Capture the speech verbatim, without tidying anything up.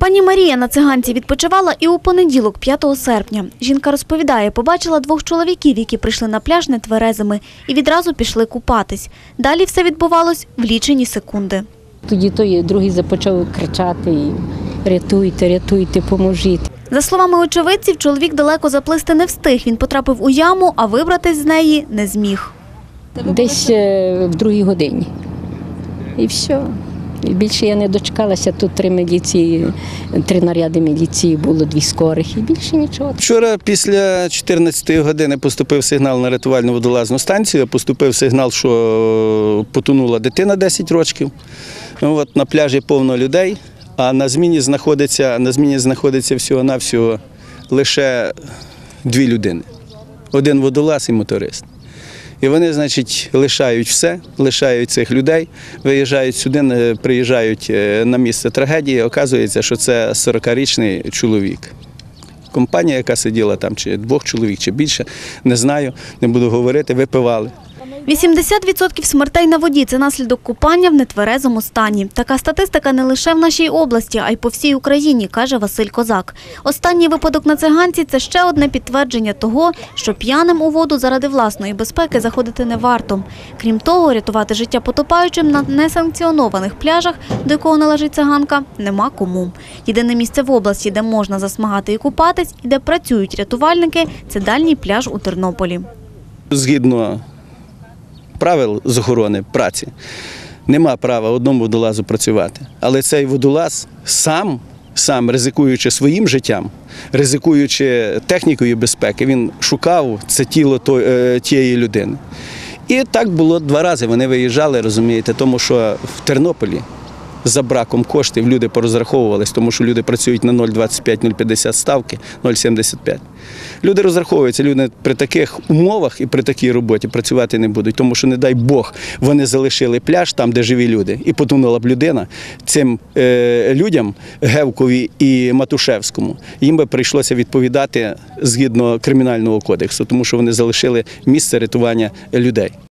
Пані Марія на циганці відпочивала і у понеділок, п'ятого серпня. Жінка розповідає, побачила двох чоловіків, які прийшли на пляж нетверезими і відразу пішли купатись. Далі все відбувалось в лічені секунди. Тоді той другий започав кричати і «рятуйте, рятуйте, поможіть». За словами очевидців, чоловік далеко заплисти не встиг. Він потрапив у яму, а вибратись з неї не зміг. Десь в другій годині. І все. І більше я не дочекалася. Тут три міліції, три наряди міліції, було дві скорих і більше нічого. Вчора після чотирнадцятої години поступив сигнал на рятувальну водолазну станцію, поступив сигнал, що потонула дитина десять років. От, на пляжі повно людей, а на зміні знаходиться, на зміні знаходиться всього-навсього лише дві людини. Один водолаз і моторист. І вони, значить, лишають все, лишають цих людей, виїжджають сюди, приїжджають на місце трагедії, оказується, що це сорокарічний чоловік. Компанія, яка сиділа там, чи двох чоловік, чи більше, не знаю, не буду говорити, випивали. вісімдесят відсотків смертей на воді – це наслідок купання в нетверезому стані. Така статистика не лише в нашій області, а й по всій Україні, каже Василь Козак. Останній випадок на циганці – це ще одне підтвердження того, що п'яним у воду заради власної безпеки заходити не варто. Крім того, рятувати життя потопаючим на несанкціонованих пляжах, до якого належить циганка, нема кому. Єдине місце в області, де можна засмагати і купатись, і де працюють рятувальники – це дальній пляж у Тернополі. Згідно правил з охорони праці, нема права одному водолазу працювати. Але цей водолаз сам, сам ризикуючи своїм життям, ризикуючи технікою безпеки, він шукав це тіло тієї людини. І так було два рази. Вони виїжджали, розумієте, тому що в Тернополі за браком коштів люди порозраховувались, тому що люди працюють на нуль двадцять п'ять - нуль п'ятдесят ставки, нуль сімдесят п'ять. Люди розраховуються, люди при таких умовах і при такій роботі працювати не будуть, тому що, не дай Бог, вони залишили пляж там, де живі люди, і потонула б людина. Цим е, людям, Гевкові і Матушевському, їм би прийшлося відповідати згідно Кримінального кодексу, тому що вони залишили місце рятування людей.